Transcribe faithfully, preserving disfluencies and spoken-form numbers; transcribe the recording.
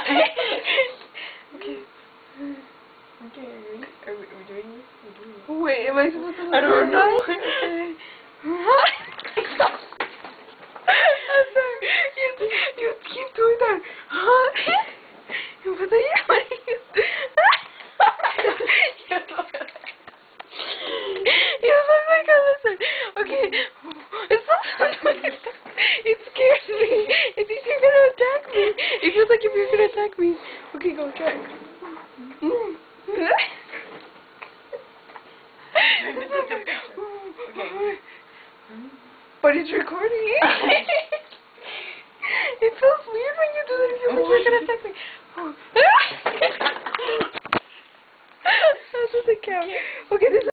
Okay. Okay, are we, are we, are we doing this? Are we doing this? Wait, am I supposed to look I don't know. I'm sorry. You, you keep doing that. Huh? You put the ear on you. You look like a lizard. Okay. It's not It scares me. It thinks you're gonna attack me. It feels like if you're gonna attack me. Okay, go try. But it's recording. It feels weird when you do that. It feels like you're gonna attack me. That's just a cow. Okay, this